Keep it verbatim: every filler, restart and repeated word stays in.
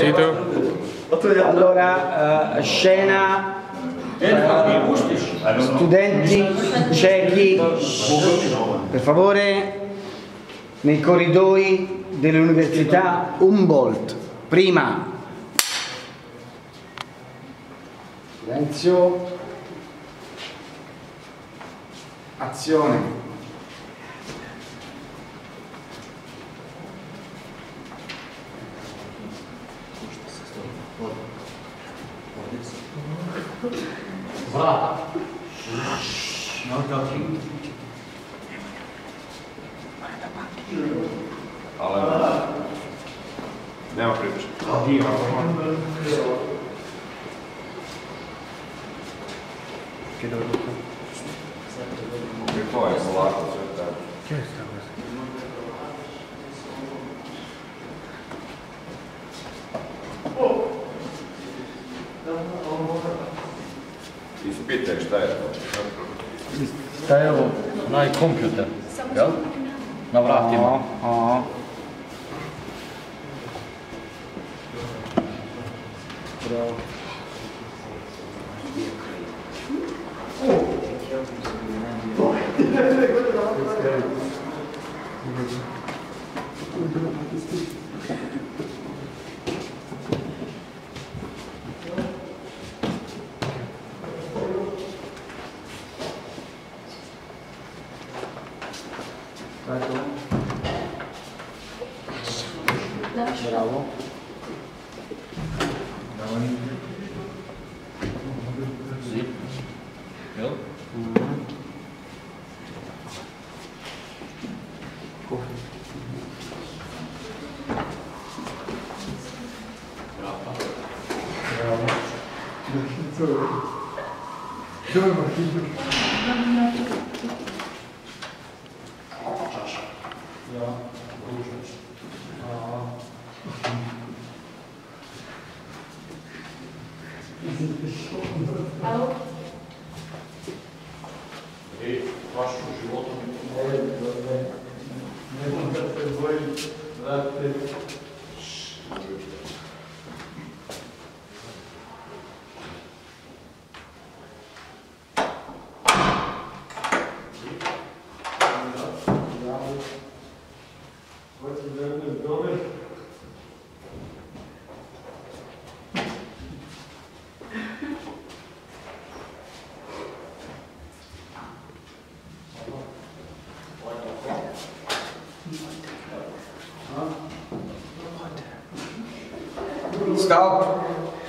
Allora, uh, scena, uh, studenti ciechi, per favore, nei corridoi dell'Università Humboldt. Prima. Silenzio. Azione. Brava. Ale nema priče. Che dove tocca? Che poi è polacco, cioè. Che è sta cosa? Ispitaj šta je to. Šta je ovo? Onaj kompjuter, jel? Na vratima. Aha. Bravo. Bravo. Sì. Jel? Dove Martino? Ja, Alo? I baš u životu ne znam da se boji, vrate. Stop.